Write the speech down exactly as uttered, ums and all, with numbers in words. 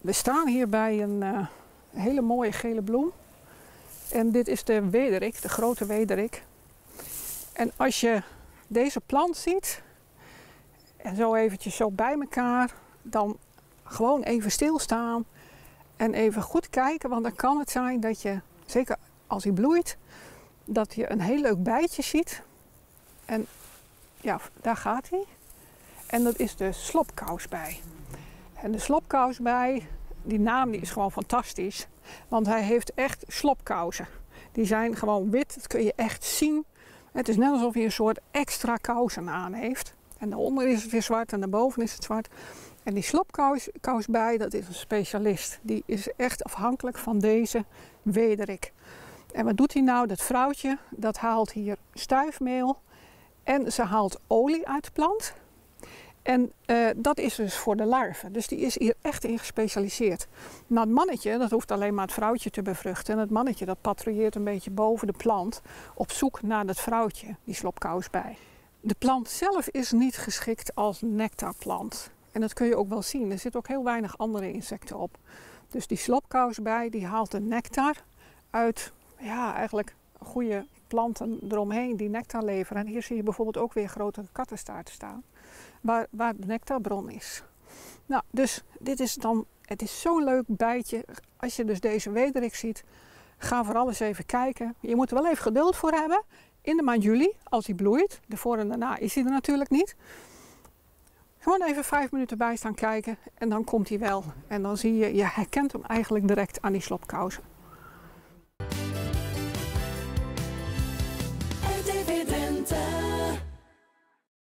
We staan hier bij een uh, hele mooie gele bloem. En dit is de wederik, de grote wederik. En als je deze plant ziet, en zo eventjes zo bij elkaar, dan gewoon even stilstaan en even goed kijken. Want dan kan het zijn dat je, zeker als hij bloeit, dat je een heel leuk bijtje ziet. En ja, daar gaat hij. En dat is de slopkousbij. En de slopkousbij, die naam die is gewoon fantastisch. Want hij heeft echt slopkousen. Die zijn gewoon wit, dat kun je echt zien. Het is net alsof hij een soort extra kousen aan heeft. En daaronder is het weer zwart en daarboven is het zwart. En die slopkousbij, dat is een specialist. Die is echt afhankelijk van deze wederik. En wat doet hij nou? Dat vrouwtje, dat haalt hier stuifmeel. En ze haalt olie uit de plant. En uh, dat is dus voor de larven. Dus die is hier echt in gespecialiseerd. Nou, het mannetje, dat hoeft alleen maar het vrouwtje te bevruchten. En het mannetje, dat patrouilleert een beetje boven de plant op zoek naar dat vrouwtje, die slopkousbij. De plant zelf is niet geschikt als nectarplant. En dat kun je ook wel zien. Er zitten ook heel weinig andere insecten op. Dus die slopkousbij, die haalt de nectar uit, ja, eigenlijk goede planten eromheen die nectar leveren. En hier zie je bijvoorbeeld ook weer grote kattenstaarten staan. Waar, waar de nectarbron is. Nou, dus dit is dan, het is zo'n leuk bijtje. Als je dus deze wederik ziet, ga vooral eens even kijken. Je moet er wel even geduld voor hebben. In de maand juli, als hij bloeit. Daarvoor en daarna is hij er natuurlijk niet. Gewoon even vijf minuten bij staan kijken en dan komt hij wel. En dan zie je, je herkent hem eigenlijk direct aan die slopkousen.